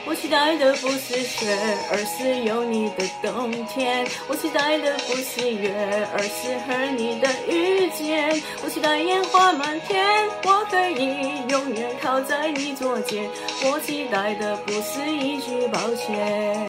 我期待的不是雪，而是有你的冬天。我期待的不是月，而是和你的遇见。我期待烟花满天，我可以永远靠在你左肩。我期待的不是一句抱歉。